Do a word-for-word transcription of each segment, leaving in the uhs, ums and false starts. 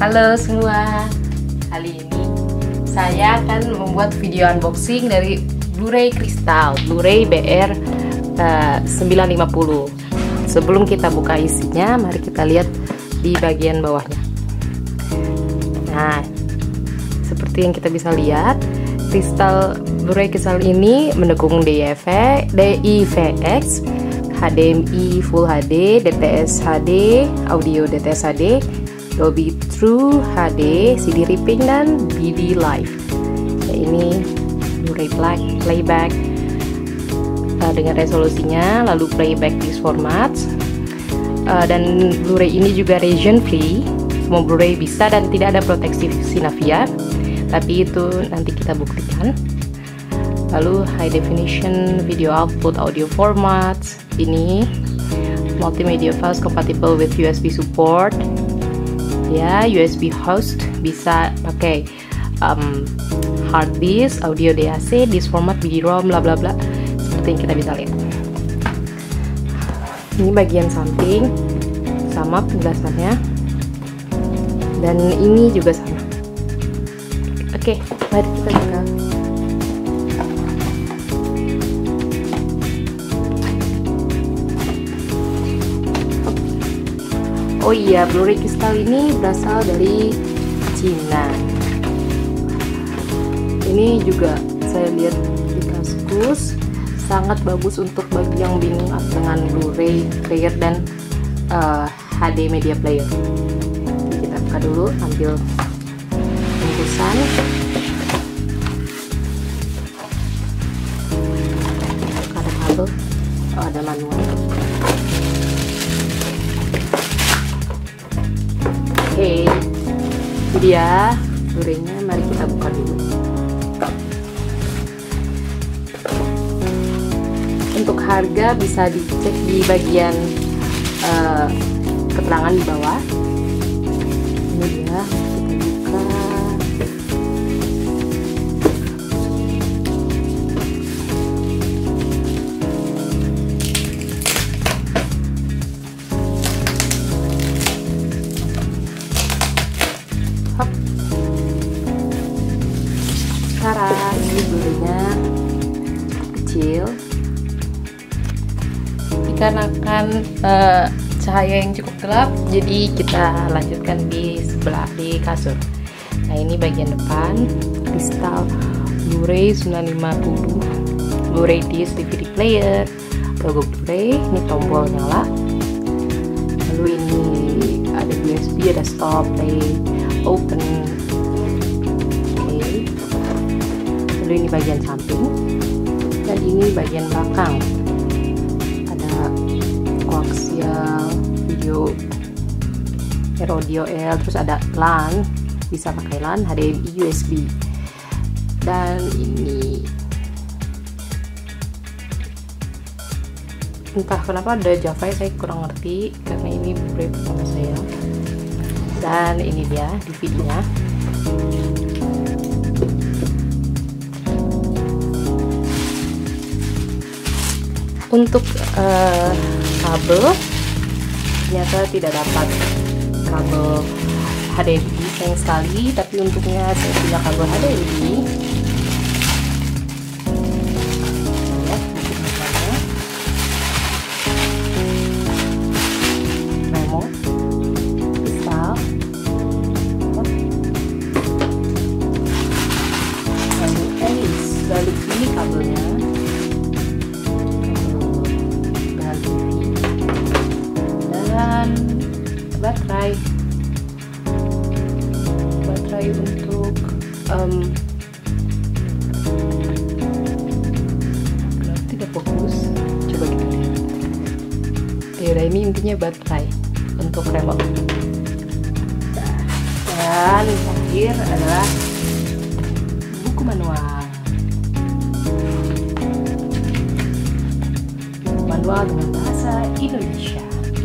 Halo semua, kali ini saya akan membuat video unboxing dari Blu-ray Crystal Blu-ray B R uh, sembilan lima nol. Sebelum kita buka isinya, mari kita lihat di bagian bawahnya. Nah, seperti yang kita bisa lihat, Crystal Blu-ray Crystal ini mendukung D I V X, H D M I Full H D, D T S H D, audio D T S H D, Dolby True H D, C D Ripping, dan B D Live. Ya, ini Blu-ray Black playback uh, dengan resolusinya, lalu playback disc format, uh, dan Blu-ray ini juga region free. Semua Blu-ray bisa dan tidak ada proteksi Sinavia, tapi itu nanti kita buktikan. Lalu high definition video output audio format, ini multimedia files compatible with U S B support. Ya, U S B host, bisa pakai um, hard disk, audio D A C, disk format, B D ROM, bla bla bla, seperti yang kita bisa lihat. Ini bagian samping sama penjelasannya, dan ini juga sama. Oke, mari kita buka. Oh iya, Blu-ray Crystal ini berasal dari Cina. Ini juga saya lihat di Kaskus, sangat bagus untuk bagi yang bingung dengan Blu-ray player dan uh, H D media player. Jadi kita buka dulu, ambil bungkusan. Ada kabel, oh, ada manual. Oke, ini dia Blu-ray-nya. Mari kita buka dulu. Untuk harga bisa dicek di bagian uh, keterangan di bawah. Ini dia, kita buka. Sekarang ini Blu-ray-nya cukup kecil, dikarenakan uh, cahaya yang cukup gelap, jadi kita lanjutkan di sebelah di kasur. Nah, ini bagian depan Crystal Blu-ray sembilan lima nol, Blu-ray disc, D V D player, logo Blu-ray, ini tombol nyala. Lalu ini ada U S B, ada stop, play, open. Lalu ini bagian samping, dan ini bagian belakang. Ada koaksial, video, audio L, terus ada LAN, bisa pakai LAN, H D M I, U S B. Dan ini entah kenapa ada Java, saya kurang ngerti karena ini Blu-ray pertama saya. Dan ini dia D V D-nya. Untuk uh, kabel, ternyata tidak dapat kabel H D M I, sayang sekali. Tapi untungnya saya punya kabel H D M I. Ya, remote, kristal, lalu Ace, lalu ini kabelnya. baterai baterai untuk um, kenapa tidak fokus, coba kita lihat. Ya, ini intinya baterai untuk remote. Dan yang terakhir adalah buku manual manual dengan bahasa Indonesia.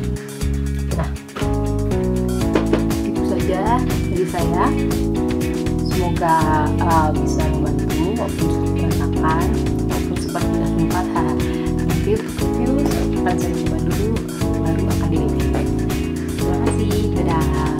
Dari saya, semoga uh, bisa membantu maupun berantakan maupun sempat pindah tempat. Nanti untuk review akan saya coba dulu, baru akan di review. Terima kasih, dadah.